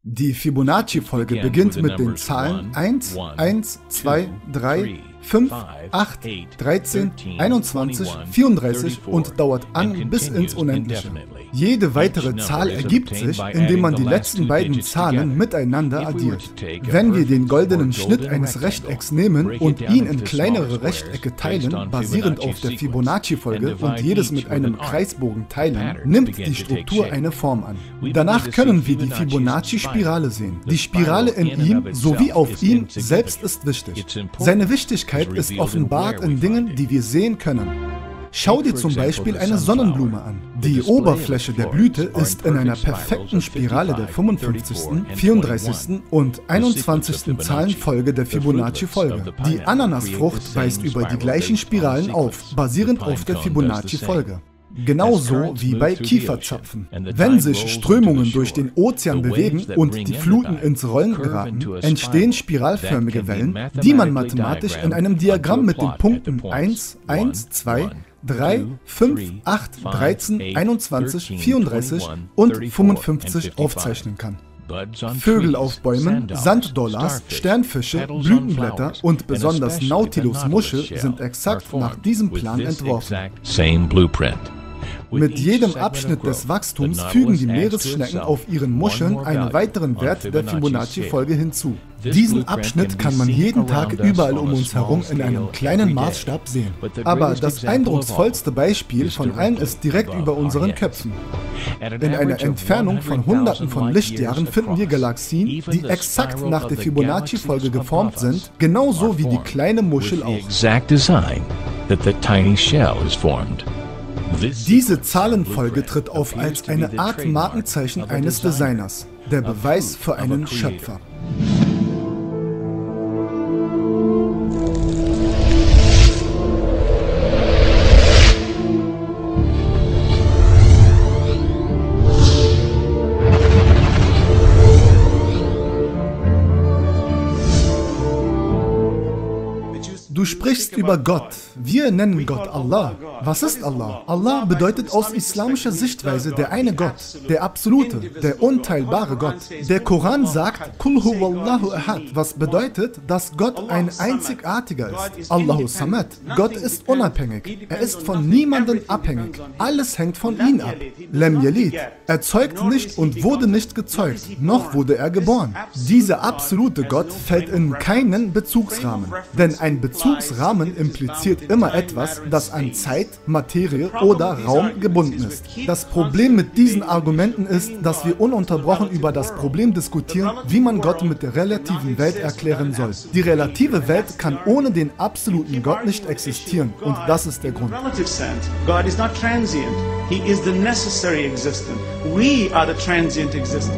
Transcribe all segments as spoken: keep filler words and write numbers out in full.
Die Fibonacci-Folge beginnt mit den Zahlen eins, eins, zwei, drei, fünf, acht, dreizehn, einundzwanzig, vierunddreißig und dauert an bis ins Unendliche. Jede weitere Zahl ergibt sich, indem man die letzten beiden Zahlen miteinander addiert. Wenn wir den goldenen Schnitt eines Rechtecks nehmen und ihn in kleinere Rechtecke teilen, basierend auf der Fibonacci-Folge und jedes mit einem Kreisbogen teilen, nimmt die Struktur eine Form an. Danach können wir die Fibonacci-Spirale sehen. Die Spirale in ihm sowie auf ihm selbst ist wichtig. Seine Wichtigkeit ist offenbart in Dingen, die wir sehen können. Schau dir zum Beispiel eine Sonnenblume an. Die Oberfläche der Blüte ist in einer perfekten Spirale der fünfundfünfzigsten, vierunddreißigsten und einundzwanzigsten Zahlenfolge der Fibonacci-Folge. Die Ananasfrucht weist über die gleichen Spiralen auf, basierend auf der Fibonacci-Folge. Genauso wie bei Kieferzapfen. Wenn sich Strömungen durch den Ozean bewegen und die Fluten ins Rollen geraten, entstehen spiralförmige Wellen, die man mathematisch in einem Diagramm mit den Punkten eins, eins, zwei, drei, fünf, acht, dreizehn, einundzwanzig, vierunddreißig und fünfundfünfzig aufzeichnen kann. Vögel auf Bäumen, Sanddollas, Sternfische, Blütenblätter und besonders Nautilus-Muschel sind exakt nach diesem Plan entworfen. Mit jedem Abschnitt des Wachstums fügen die Meeresschnecken auf ihren Muscheln einen weiteren Wert der Fibonacci-Folge hinzu. Diesen Abschnitt kann man jeden Tag überall um uns herum in einem kleinen Maßstab sehen. Aber das eindrucksvollste Beispiel von allen ist direkt über unseren Köpfen. In einer Entfernung von Hunderten von Lichtjahren finden wir Galaxien, die exakt nach der Fibonacci-Folge geformt sind, genauso wie die kleine Muschel auch. Diese Zahlenfolge tritt auf als eine Art Markenzeichen eines Designers, der Beweis für einen Schöpfer. Du sprichst über Gott. Wir nennen Gott Allah. Was ist Allah? Allah bedeutet aus islamischer Sichtweise der eine Gott, der absolute, der unteilbare Gott. Der Koran sagt, Kul huwallahu ahad, was bedeutet, dass Gott ein einzigartiger ist. Allahu Samad. Gott ist unabhängig. Er ist von niemandem abhängig. Alles hängt von ihm ab. Lem Yalid. Er zeugt nicht und wurde nicht gezeugt, noch wurde er geboren. Dieser absolute Gott fällt in keinen Bezugsrahmen, denn ein Bezugsrahmen Bezugsrahmen impliziert immer etwas, das an Zeit, Materie oder Raum gebunden ist. Das Problem mit diesen Argumenten ist, dass wir ununterbrochen über das Problem diskutieren, wie man Gott mit der relativen Welt erklären soll. Die relative Welt kann ohne den absoluten Gott nicht existieren und das ist der Grund. God is not transient. He is the necessary existent. We are the transient existent.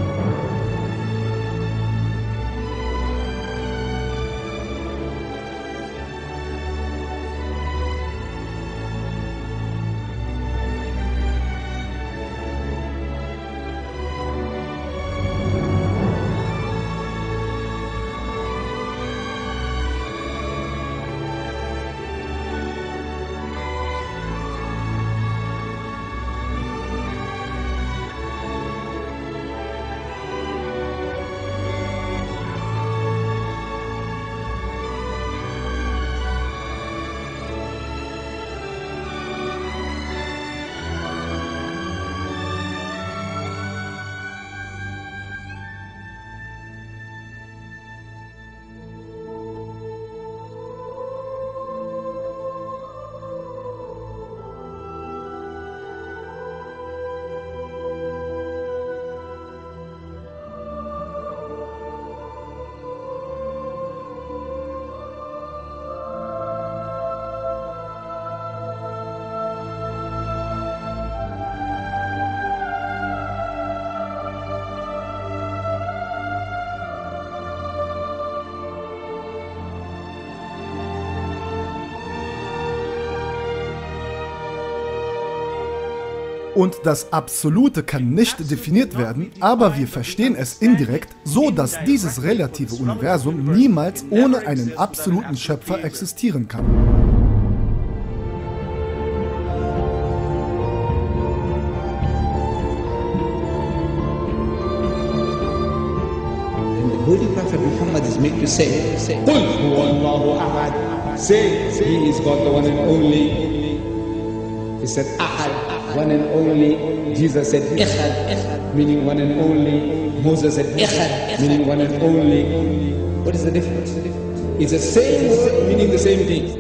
Und das Absolute kann nicht definiert werden, aber wir verstehen es indirekt, so dass dieses relative Universum niemals ohne einen absoluten Schöpfer existieren kann. Muhammad is made to say, Qul huwa Allahu ahad. Say, he is God, the one and only. He said, ahad, one and only. Jesus said, ikhad, meaning one and only. Moses said, ikhad, meaning one and only. What is the difference? It's the same word, meaning the same thing.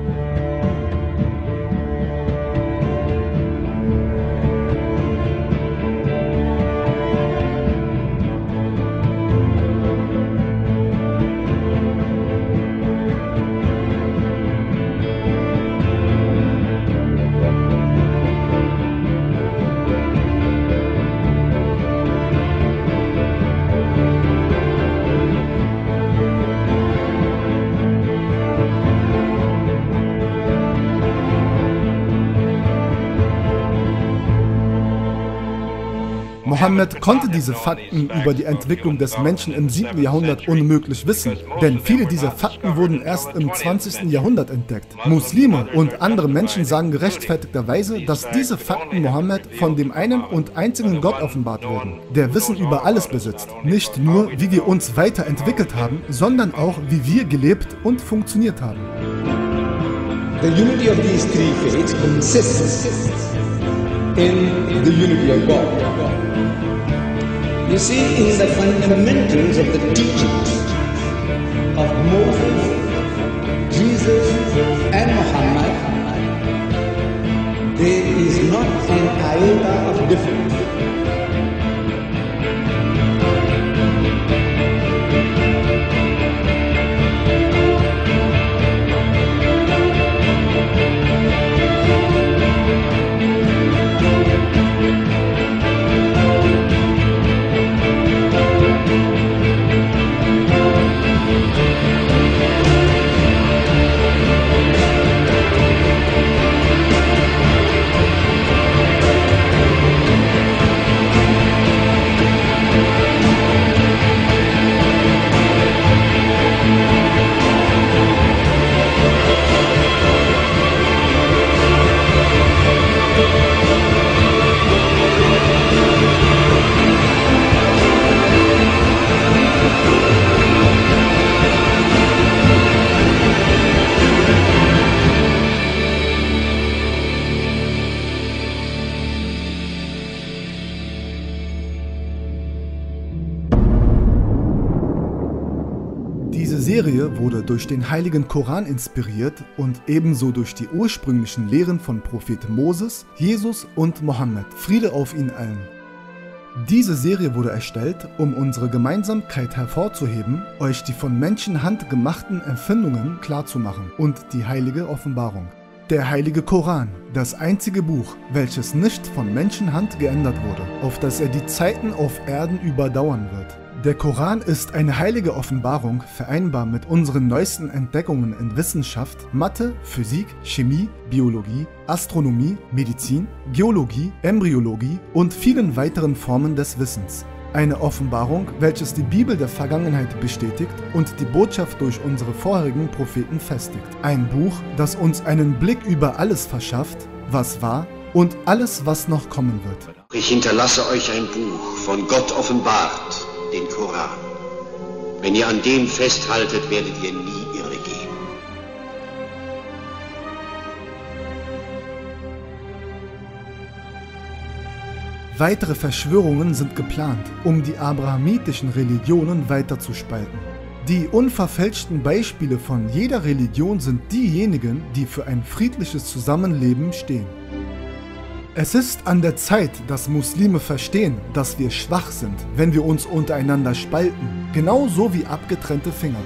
Mohammed konnte diese Fakten über die Entwicklung des Menschen im siebten Jahrhundert unmöglich wissen, denn viele dieser Fakten wurden erst im zwanzigsten Jahrhundert entdeckt. Muslime und andere Menschen sagen gerechtfertigterweise, dass diese Fakten Mohammed von dem einen und einzigen Gott offenbart wurden, der Wissen über alles besitzt. Nicht nur, wie wir uns weiterentwickelt haben, sondern auch, wie wir gelebt und funktioniert haben. The unity of these three faiths consists in the unity of God. You see, in the fundamentals of the teachings of Moses, Jesus, and Muhammad, there is not an iota of difference. Diese Serie wurde durch den Heiligen Koran inspiriert und ebenso durch die ursprünglichen Lehren von Prophet Moses, Jesus und Mohammed. Friede auf ihnen allen. Diese Serie wurde erstellt, um unsere Gemeinsamkeit hervorzuheben, euch die von Menschenhand gemachten Erfindungen klarzumachen und die heilige Offenbarung. Der Heilige Koran, das einzige Buch, welches nicht von Menschenhand geändert wurde, auf das er die Zeiten auf Erden überdauern wird. Der Koran ist eine heilige Offenbarung, vereinbar mit unseren neuesten Entdeckungen in Wissenschaft, Mathe, Physik, Chemie, Biologie, Astronomie, Medizin, Geologie, Embryologie und vielen weiteren Formen des Wissens. Eine Offenbarung, welches die Bibel der Vergangenheit bestätigt und die Botschaft durch unsere vorherigen Propheten festigt. Ein Buch, das uns einen Blick über alles verschafft, was war und alles, was noch kommen wird. Ich hinterlasse euch ein Buch, von Gott offenbart, den Koran. Wenn ihr an dem festhaltet, werdet ihr nie irre gehen. Weitere Verschwörungen sind geplant, um die abrahamitischen Religionen weiterzuspalten. Die unverfälschten Beispiele von jeder Religion sind diejenigen, die für ein friedliches Zusammenleben stehen. Es ist an der Zeit, dass Muslime verstehen, dass wir schwach sind, wenn wir uns untereinander spalten, genauso wie abgetrennte Finger.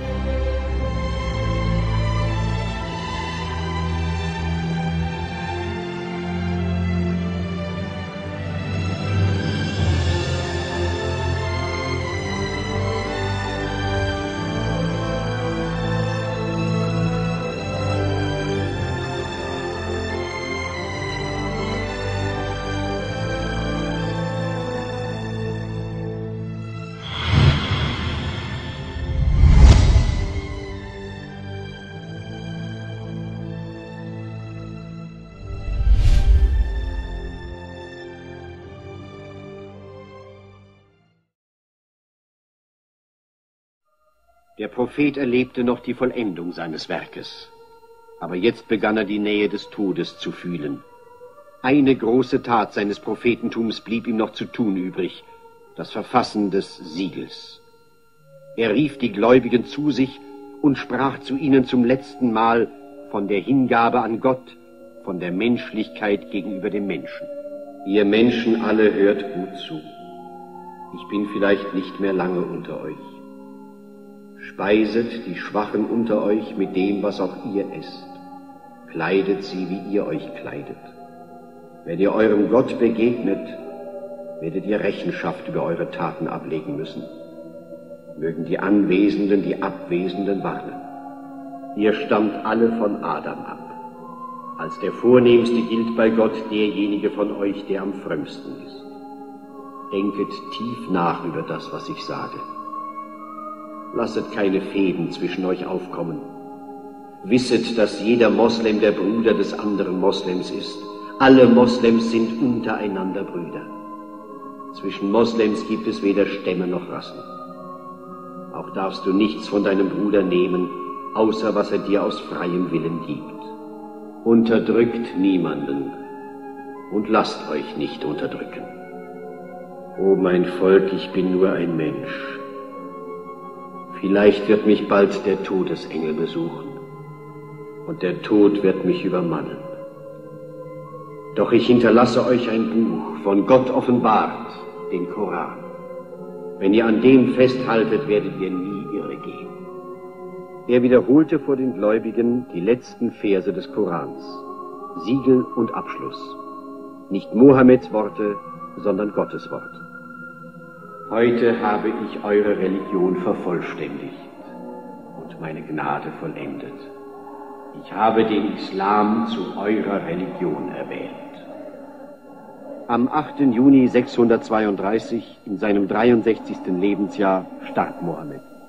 Der Prophet erlebte noch die Vollendung seines Werkes. Aber jetzt begann er die Nähe des Todes zu fühlen. Eine große Tat seines Prophetentums blieb ihm noch zu tun übrig, das Verfassen des Siegels. Er rief die Gläubigen zu sich und sprach zu ihnen zum letzten Mal von der Hingabe an Gott, von der Menschlichkeit gegenüber dem Menschen. Ihr Menschen alle hört gut zu. Ich bin vielleicht nicht mehr lange unter euch. Speiset die Schwachen unter euch mit dem, was auch ihr esst. Kleidet sie, wie ihr euch kleidet. Wenn ihr eurem Gott begegnet, werdet ihr Rechenschaft über eure Taten ablegen müssen. Mögen die Anwesenden die Abwesenden warnen. Ihr stammt alle von Adam ab. Als der Vornehmste gilt bei Gott derjenige von euch, der am frömmsten ist. Denket tief nach über das, was ich sage. Lasset keine Fehden zwischen euch aufkommen. Wisset, dass jeder Moslem der Bruder des anderen Moslems ist. Alle Moslems sind untereinander Brüder. Zwischen Moslems gibt es weder Stämme noch Rassen. Auch darfst du nichts von deinem Bruder nehmen, außer was er dir aus freiem Willen gibt. Unterdrückt niemanden und lasst euch nicht unterdrücken. O mein Volk, ich bin nur ein Mensch. Vielleicht wird mich bald der Todesengel besuchen und der Tod wird mich übermannen. Doch ich hinterlasse euch ein Buch, von Gott offenbart, den Koran. Wenn ihr an dem festhaltet, werdet ihr nie irregehen. Er wiederholte vor den Gläubigen die letzten Verse des Korans, Siegel und Abschluss. Nicht Mohammeds Worte, sondern Gottes Wort. Heute habe ich eure Religion vervollständigt und meine Gnade vollendet. Ich habe den Islam zu eurer Religion erwählt. Am achten Juni sechshundertzweiunddreißig, in seinem dreiundsechzigsten Lebensjahr, starb Mohammed.